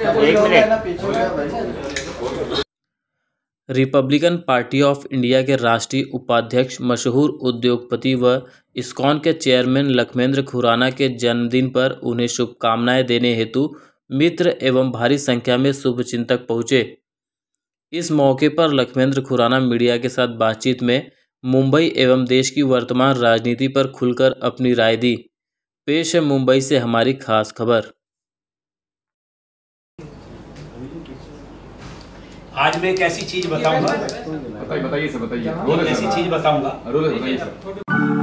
एक minute. Republican Party of India के राष्ट्रीय उपाध्यक्ष, मशहूर उद्योगपति व इस्कॉन के चेयरमैन लखमेंद्र खुराना के जन्मदिन पर उन्हें शुभकामनाएं देने हेतु मित्र एवं भारी संख्या में शुभचिंतक पहुंचे। इस मौके पर लखमेंद्र खुराना मीडिया के साथ बातचीत में मुंबई एवं देश की वर्तमान राजनीति पर खुलकर अपनी राय दी। पेश है मुंबई से हमारी खास खबर। आज मैं एक ऐसी चीज बताऊंगा, बताइए सर, बताइए। एक ऐसी चीज बताऊंगा। बताइए सर।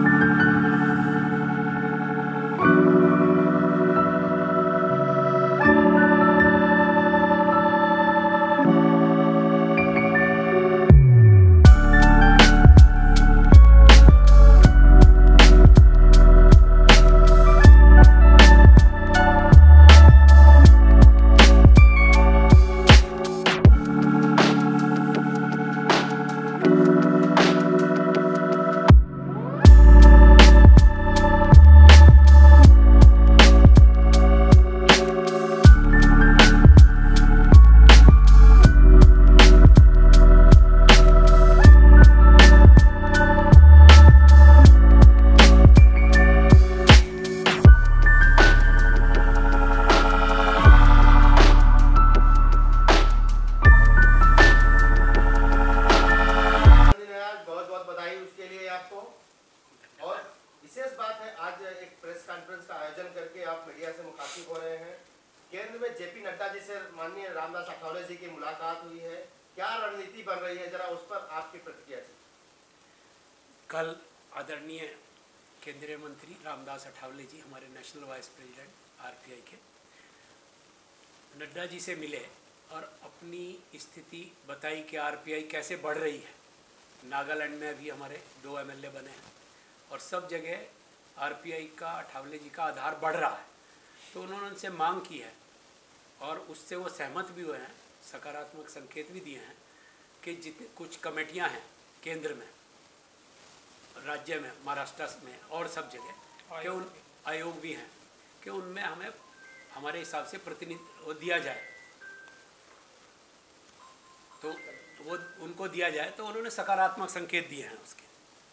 केंद्र में जेपी नड्डा जी से माननीय रामदास अठावले जी की मुलाकात हुई है, क्या रणनीति बन रही है, जरा उस पर आपकी प्रतिक्रिया थी। कल आदरणीय केंद्रीय मंत्री रामदास अठावले जी, हमारे नेशनल वाइस प्रेसिडेंट आरपीआई के, नड्डा जी से मिले और अपनी स्थिति बताई कि आरपीआई कैसे बढ़ रही है। नागालैंड में अभी हमारे 2 एमएलए बने हैं और सब जगह आरपीआई का, अठावले जी का आधार बढ़ रहा है। तो उन्होंने उनसे मांग की है और उससे वो सहमत भी हुए हैं, सकारात्मक संकेत भी दिए हैं कि जितने कुछ कमेटियां हैं केंद्र में, राज्य में, महाराष्ट्र में और सब जगह के उन आयोग भी हैं कि उनमें हमें हमारे हिसाब से प्रतिनिधित्व दिया जाए, तो वो उनको दिया जाए। तो उन्होंने सकारात्मक संकेत दिए हैं उसके।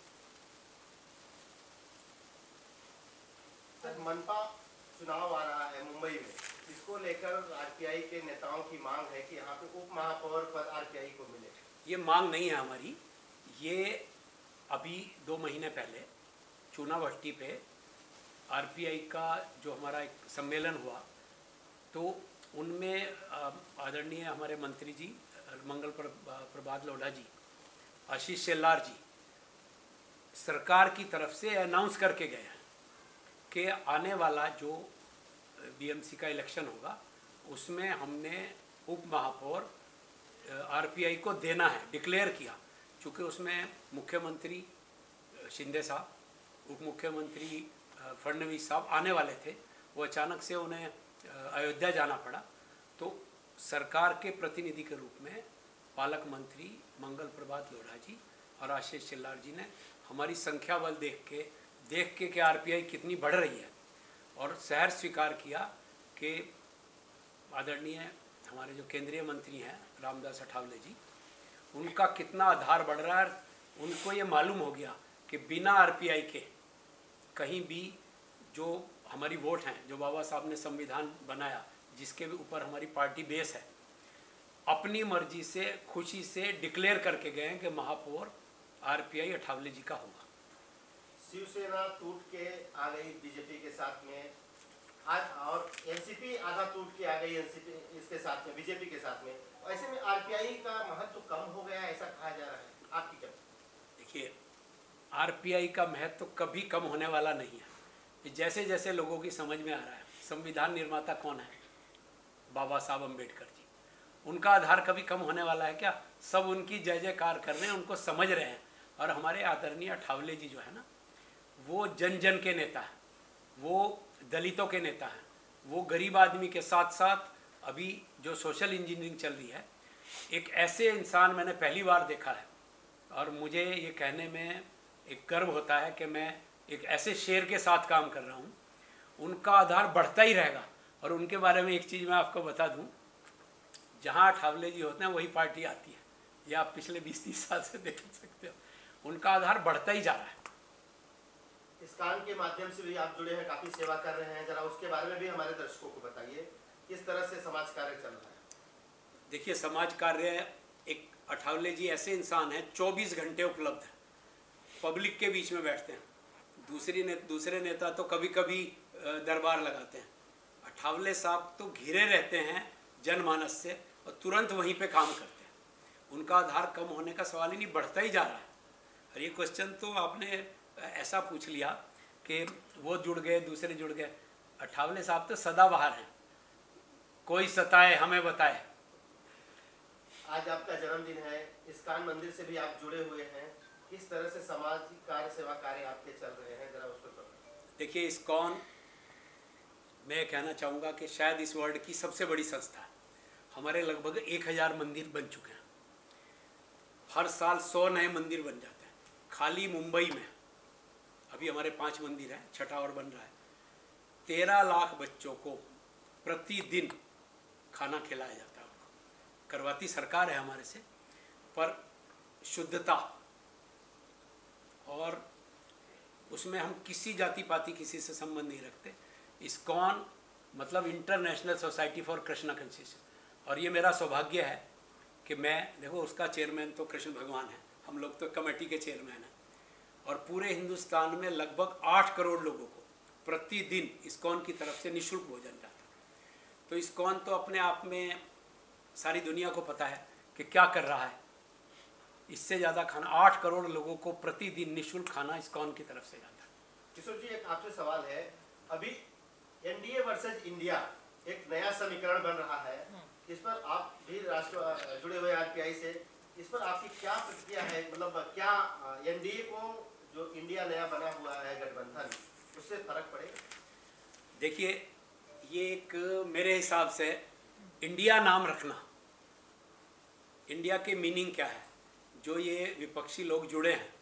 मनपा चुनाव आ रहा है मुंबई में, इसको लेकर आरपीआई के नेताओं की मांग है कि यहाँ पे उप महापौर पद आरपीआई को मिले। ये मांग नहीं है हमारी, ये अभी 2 महीने पहले चुनावट्टी पे आरपीआई का जो हमारा एक सम्मेलन हुआ, तो उनमें आदरणीय हमारे मंत्री जी मंगल प्रभात लोढ़ा जी, आशीष शेलार जी सरकार की तरफ से अनाउंस करके गए हैं कि आने वाला जो बीएमसी का इलेक्शन होगा उसमें हमने उप महापौर आरपीआई को देना है, डिक्लेयर किया। चूँकि उसमें मुख्यमंत्री शिंदे साहब, उप मुख्यमंत्री फडणवीस साहब आने वाले थे, वो अचानक से उन्हें अयोध्या जाना पड़ा। तो सरकार के प्रतिनिधि के रूप में पालक मंत्री मंगल प्रभात लोढ़ा जी और आशीष शेलार जी ने हमारी संख्या बल देख के कि आरपीआई कितनी बढ़ रही है और शहर स्वीकार किया कि आदरणीय हमारे जो केंद्रीय मंत्री हैं रामदास अठावले जी, उनका कितना आधार बढ़ रहा है। उनको ये मालूम हो गया कि बिना आरपीआई के कहीं भी जो हमारी वोट हैं, जो बाबा साहब ने संविधान बनाया, जिसके ऊपर हमारी पार्टी बेस है, अपनी मर्जी से खुशी से डिक्लेयर करके गए हैं कि महापौर आरपीआई अठावले जी का होगा। शिवसेना टूट के आ गई बीजेपी के साथ में आज, और एनसीपी आधा टूट के आ गई एनसीपी इसके साथ में, बीजेपी के साथ में। ऐसे में आरपीआई का महत्व कम हो गया, ऐसा कहा जा रहा है, आपकी क्या? देखिए, आरपीआई का महत्व कभी कम होने वाला नहीं है। जैसे जैसे लोगों की समझ में आ रहा है, संविधान निर्माता कौन है? बाबा साहब अम्बेडकर जी। उनका आधार कभी कम होने वाला है क्या? सब उनकी जय जयकार कर रहे हैं, उनको समझ रहे हैं। और हमारे आदरणीय अठावले जी जो है ना, वो जन जन के नेता हैं, वो दलितों के नेता हैं, वो गरीब आदमी के साथ साथ अभी जो सोशल इंजीनियरिंग चल रही है, एक ऐसे इंसान मैंने पहली बार देखा है। और मुझे ये कहने में एक गर्व होता है कि मैं एक ऐसे शेर के साथ काम कर रहा हूँ। उनका आधार बढ़ता ही रहेगा। और उनके बारे में एक चीज़ मैं आपको बता दूँ जहाँ अठावले जी होते हैं वही पार्टी आती है। ये आप पिछले 20-30 साल से देख सकते हो। उनका आधार बढ़ता ही जा रहा है। इस्कॉन के माध्यम से भी आप जुड़े हैं, काफी सेवा कर रहे हैं, जरा उसके बारे में भी हमारे दर्शकों को बताइए, किस तरह से समाज कार्य चल रहा है? देखिए, समाज कार्य, एक अठावले जी ऐसे इंसान हैं 24 घंटे उपलब्ध है, पब्लिक के बीच में बैठते हैं। दूसरे नेता तो कभी कभी दरबार लगाते हैं, अठावले साहब तो घिरे रहते हैं जनमानस से और तुरंत वहीं पे काम करते हैं। उनका आधार कम होने का सवाल ही नहीं, बढ़ता ही जा रहा है। और ये क्वेश्चन तो आपने ऐसा पूछ लिया कि वो जुड़ गए, दूसरे जुड़ गए। अठावले साहब तो सदाबहार हैं, कोई सताए हमें बताए। आज आपका जन्मदिन है, इस्कॉन मंदिर से भी आप जुड़े हुए हैं, किस तरह से सामाजिक कार्य, सेवा कार्य आपके चल रहे हैं, जरा उस पर बताइए। देखिए, इस्कॉन, मैं कहना चाहूँगा कि शायद इस वर्ल्ड की सबसे बड़ी संस्था है। हमारे लगभग 1000 मंदिर बन चुके हैं, हर साल 100 नए मंदिर बन जाते हैं। खाली मुंबई में अभी हमारे 5 मंदिर हैं, 6ठा और बन रहा है। 13 लाख बच्चों को प्रतिदिन खाना खिलाया जाता है। करवाती सरकार है हमारे से, पर शुद्धता और उसमें हम किसी जाति पाति किसी से संबंध नहीं रखते। इस्कॉन मतलब international society for Krishna conscious. और ये मेरा सौभाग्य है कि मैं, देखो, उसका चेयरमैन तो कृष्ण भगवान है, हम लोग तो कमेटी के चेयरमैन हैं। और पूरे हिंदुस्तान में लगभग 8 करोड़ लोगों को प्रतिदिन इस्कॉन की तरफ से निःशुल्क भोजन जाता है। तो इस्कॉन तो अपने आप में सारी दुनिया को पता है कि क्या कर रहा है। इससे ज़्यादा खाना, 8 करोड़ लोगों को प्रतिदिन निःशुल्क खाना इस्कॉन की तरफ से जाता है। किशोर जी, एक आपसे सवाल है, अभी एनडीए वर्सेज इंडिया एक नया समीकरण बन रहा है, इस पर आप भी राष्ट्र जुड़े हुए आरपीआई से, इस पर आपकी क्या प्रतिक्रिया है? मतलब क्या एनडीए को, जो इंडिया नया बना हुआ है गठबंधन, उससे फर्क पड़ेगा? देखिए, ये एक मेरे हिसाब से इंडिया नाम रखना, इंडिया के मीनिंग क्या है, जो ये विपक्षी लोग जुड़े हैं,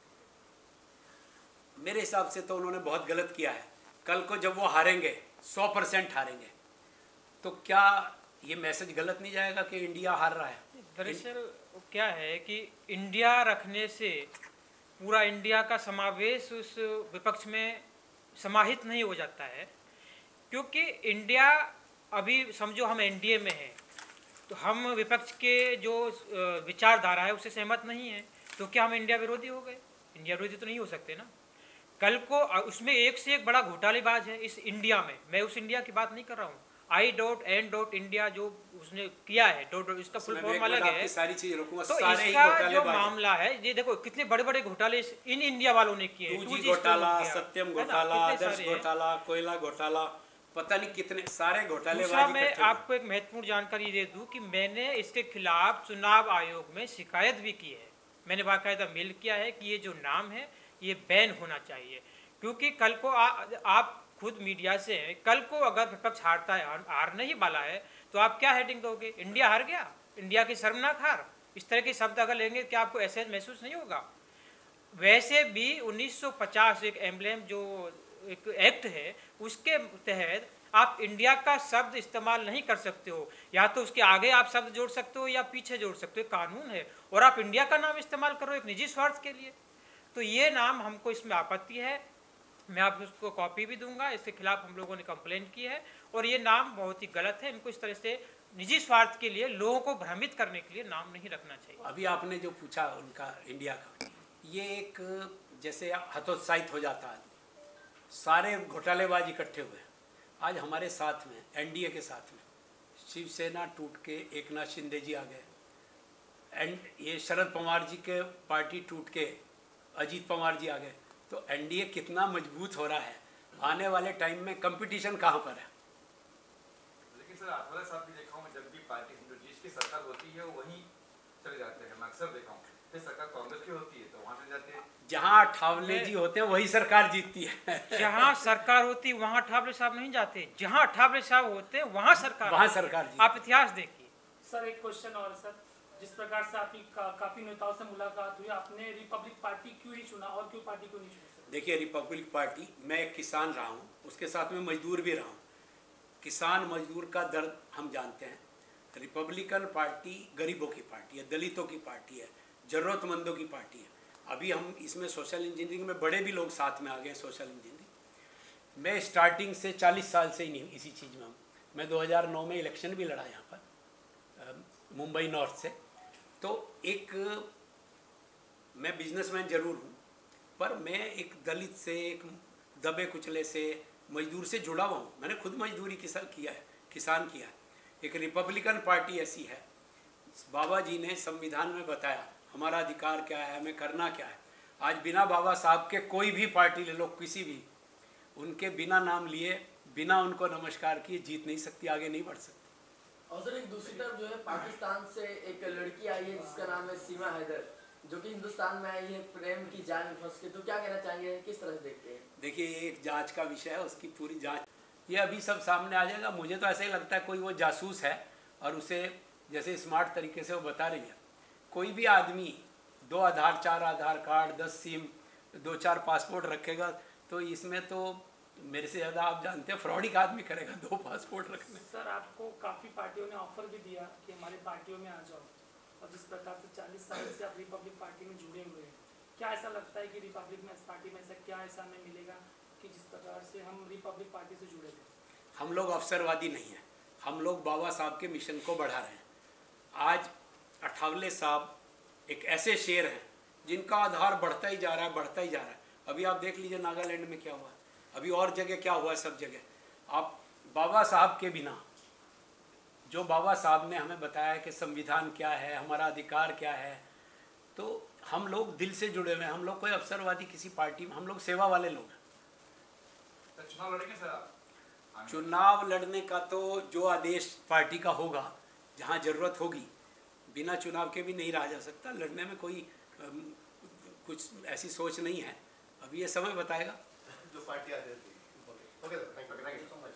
मेरे हिसाब से तो उन्होंने बहुत गलत किया है। कल को जब वो हारेंगे, 100% हारेंगे, तो क्या ये मैसेज गलत नहीं जाएगा कि इंडिया हार रहा है? दरअसल क्या है कि इंडिया रखने से पूरा इंडिया का समावेश उस विपक्ष में समाहित नहीं हो जाता है, क्योंकि इंडिया, अभी समझो हम एनडीए में हैं, तो हम विपक्ष के जो विचारधारा है उससे सहमत नहीं है, तो क्या हम इंडिया विरोधी हो गए? इंडिया विरोधी तो नहीं हो सकते ना। कल को उसमें एक से एक बड़ा घोटालेबाज है इस इंडिया में। मैं उस इंडिया की बात नहीं कर रहा हूँ। I.N.India जो उसने किया है, इसका फुल फॉर्म अलग है। सारी चीजें रोकूंगा, तो सारे ही इसका जो मामला है, ये देखो कितने बड़े बड़े घोटाले इन इंडिया वालों ने किए। 2G घोटाला, सत्यम घोटाला, आदर्श घोटाला, कोयला घोटाला, पता नहीं कितने सारे घोटाले। दूसरा, मैं आपको एक महत्वपूर्ण जानकारी दे दूं कि मैंने इसके खिलाफ चुनाव आयोग में शिकायत भी की है। मैंने बाकायदा मेल किया है कि ये जो नाम है ये बैन होना चाहिए, क्योंकि कल को आप खुद मीडिया से हैं, कल को अगर विपक्ष हारता है, हारने ही वाला है, तो आप क्या हेडिंग दोगे? इंडिया हार गया, इंडिया की शर्मनाक हार, इस तरह के शब्द अगर लेंगे क्या आपको ऐसे महसूस नहीं होगा? वैसे भी 1950 एक एम्ब्लेम जो एक एक्ट है, उसके तहत आप इंडिया का शब्द इस्तेमाल नहीं कर सकते हो। या तो उसके आगे आप शब्द जोड़ सकते हो या पीछे जोड़ सकते हो, कानून है। और आप इंडिया का नाम इस्तेमाल करो एक निजी स्वार्थ के लिए, तो ये नाम हमको इसमें आपत्ति है। मैं आपको उसको कॉपी भी दूंगा, इसके खिलाफ हम लोगों ने कंप्लेंट की है और ये नाम बहुत ही गलत है। इनको इस तरह से निजी स्वार्थ के लिए, लोगों को भ्रमित करने के लिए नाम नहीं रखना चाहिए। अभी आपने जो पूछा उनका, इंडिया का, ये एक जैसे हतोत्साहित हो जाता है, सारे घोटालेबाज इकट्ठे हुए। आज हमारे साथ में, एनडीए के साथ में, शिवसेना टूट के एकनाथ शिंदे जी आ गए, एंड ये शरद पवार जी के पार्टी टूट के अजीत पवार जी आ गए। तो एनडीए कितना मजबूत हो रहा है। आने वाले टाइम में कंपटीशन कहाँ पर है? लेकिन सर, अठावले साहब भी देखा हूँ, जब भी पार्टी जिसकी सरकार होती है वहीं चले जाते हैं, मैं अक्सर देखा हूँ। फिर सरकार कांग्रेस की होती है तो वहाँ चले जाते हैं। जहाँ अठावले जी होते हैं वही सरकार जीतती है। जहाँ सरकार होती है वहाँ अठावले साहब नहीं जाते, जहाँ अठावले साहब होते हैं वहाँ सरकार जीतती। आप इतिहास देखिए। सर, एक क्वेश्चन और सर, जिस प्रकार से आपकी काफी नेताओं से मुलाकात हुई, आपने रिपब्लिक पार्टी क्यों ही चुना और क्यों पार्टी को नहीं चुना? देखिए, रिपब्लिक पार्टी, मैं एक किसान रहा हूँ, उसके साथ में मजदूर भी रहा हूँ। किसान मजदूर का दर्द हम जानते हैं। रिपब्लिकन पार्टी गरीबों की पार्टी है, दलितों की पार्टी है, ज़रूरतमंदों की पार्टी है। अभी हम इसमें सोशल इंजीनियरिंग में बड़े भी लोग साथ में आ गए। सोशल इंजीनियरिंग मैं स्टार्टिंग से 40 साल से ही नहीं इसी चीज़ में हूँ। मैं 2009 में इलेक्शन भी लड़ा यहाँ पर मुंबई नॉर्थ से। तो एक मैं बिजनेसमैन ज़रूर हूँ, पर मैं एक दलित से, एक दबे कुचले से, मजदूर से जुड़ा हुआ हूँ। मैंने खुद मजदूरी किसान किया है। एक रिपब्लिकन पार्टी ऐसी है, बाबा जी ने संविधान में बताया हमारा अधिकार क्या है, हमें करना क्या है। आज बिना बाबा साहब के कोई भी पार्टी ले लो, किसी भी, उनके बिना नाम लिए, बिना उनको नमस्कार किए जीत नहीं सकती, आगे नहीं बढ़ सकती। और सर एक दूसरी तरफ जो है पाकिस्तान से एक लड़की आई है जिसका नाम है सीमा हैदर, जो कि हिंदुस्तान में आई है प्रेम की जाल में फंस के, तो क्या कहना चाहेंगे, किस तरह से देखते हैं? देखिए ये एक जांच का विषय है, उसकी पूरी जांच ये अभी सब सामने आ जाएगा। मुझे तो ऐसा ही लगता है कोई वो जासूस है और उसे जैसे स्मार्ट तरीके से वो बता रही है। कोई भी आदमी 2 Aadhaar, 4 Aadhaar card, 10 sim, 2-4 passport रखेगा तो इसमें तो मेरे से ज़्यादा आप जानते हैं फ्रॉड का आदमी करेगा 2 पासपोर्ट रखने। सर आपको काफ़ी पार्टियों ने ऑफर भी दिया कि हमारी पार्टियों में आ जाओ, और जिस प्रकार से 40 साल से आप रिपब्लिक पार्टी में जुड़े हुए हैं, क्या ऐसा लगता है कि रिपब्लिक में पार्टी में ऐसा क्या ऐसा हमें मिलेगा कि जिस प्रकार से हम रिपब्लिक पार्टी से जुड़े थे? हम लोग अवसरवादी नहीं हैं, हम लोग बाबा साहब के मिशन को बढ़ा रहे हैं। आज अठावले साहब एक ऐसे शेर हैं जिनका आधार बढ़ता ही जा रहा है। अभी आप देख लीजिए नागालैंड में क्या हुआ, अभी और जगह क्या हुआ है, सब जगह। आप बाबा साहब के बिना, जो बाबा साहब ने हमें बताया कि संविधान क्या है, हमारा अधिकार क्या है, तो हम लोग दिल से जुड़े हुए हैं। हम लोग कोई अवसरवादी किसी पार्टी में, हम लोग सेवा वाले लोग हैं। तो चुनाव लड़ेंगे सर आप? चुनाव लड़ने का तो जो आदेश पार्टी का होगा, जहाँ ज़रूरत होगी, बिना चुनाव के भी नहीं रहा जा सकता। लड़ने में कोई कुछ ऐसी सोच नहीं है, अभी ये समय बताएगा। जो पार्टी आती है। Okay, thank you so much.